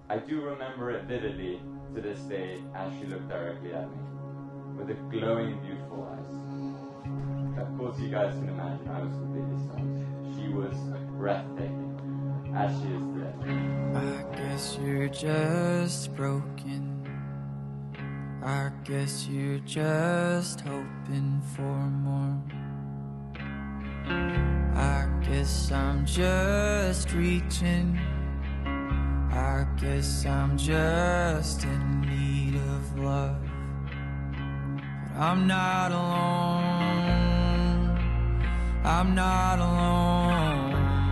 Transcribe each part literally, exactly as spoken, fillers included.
I do remember it vividly to this day as she looked directly at me, with the glowing, beautiful eyes. Of course, you guys can imagine I was completely stunned. She was breathtaking, as she is today. I guess you're just broken. I guess you're just hoping for more. I guess I'm just reaching. I guess I'm just in need of love. But I'm not alone. I'm not alone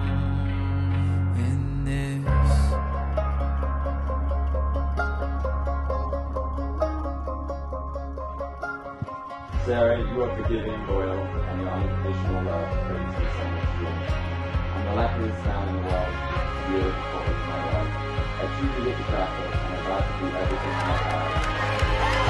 in this. Sarah, you are forgiving, loyal, and your unconditional love brings me so much joy. I'm the luckiest man in the world to be able to call it my love. I truly hit the jackpot, and I'm glad to do everything in my power